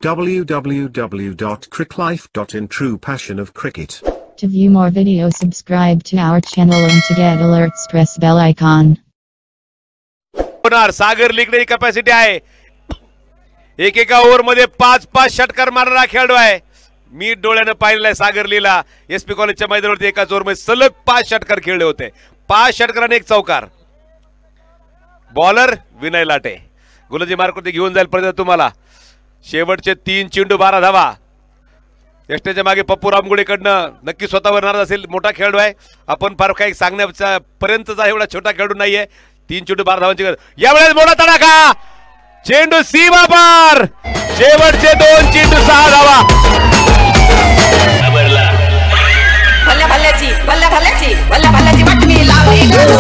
www.cricklife.in True Passion of Cricket. To view more videos, subscribe to our channel and to get alerts press bell icon. सागर लीकडे capacity आहे. एकेका over मध्ये 5-5 षटकार मारणारा खेळाडू आहे. मी डोळ्याने पाहिलेला सागर लीला एसपी कॉलेजच्या मैदानावरती एकाच ओव्हर मध्ये सलग 5 षटकार खेळले होते. 5 षटकाराने 1 चौकार. बॉलर विनय लाटे गोलंदाजी मार्कवरती घेऊन जाईल पर्यंत तुम्हाला. शेवटचे 3 चेंडू 12 धावा. यष्टेच्या मागे पप्पू रामगुडेकडनं नक्की स्वतःवर नाराज असेल. मोठा खेळाडू आहे. आपण फार काही सांगण्याचा पर्यंतचा एवढा छोटा खेळाडू नाहीये. 3 चेंडू 12 धावांची यावेळेस मोठा तडाखा. चेंडू सीमा पार. शेवटचे 2 चेंडू 6 धावा. भल्या भल्याची भल्या भल्याची भल्या भल्याची वाटणी लावली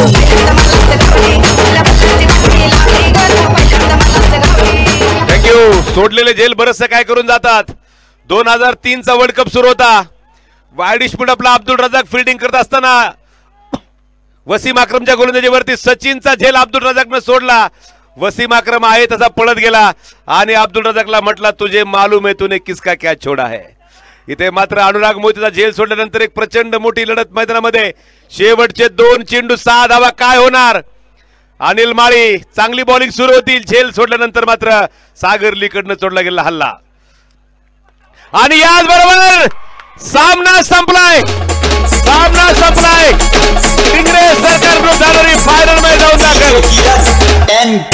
थँक्यू. सोडलेले जेल बरचसं काय करून जातात. 2003 चा वर्ल्ड कप सुरू होता. वाईड स्पीड आपला अब्दुल रजाक फिल्डिंग करत असताना वसीम अक्रमच्या गोलंदाजीवरती सचिनचा झेल अब्दुल रजाकने सोडला. वसीम अक्रम आहे तसा पळत गेला आणि अब्दुल रजाकला म्हटला तुझे मालूम है तूने किसका क्या छोड़ा है. इथे मात्र अनुराग मोहितेचा झेल सोडल्यानंतर एक प्रचंड मोठी लढत मैदानामध्ये. शेवटचे 2 चेंडू 6 धावा. काय होणार. अनिल माळी चांगली बॉलिंग सुरू होती. झेल सोडल्यानंतर मात्र सागर लीकडनं सोडला गेला हल्ला आणि याचबरोबर सामना संपलाय. सामना संपलाय. इंग्रज सरकार विरुद्ध फायनल मध्ये जाऊन दाखल.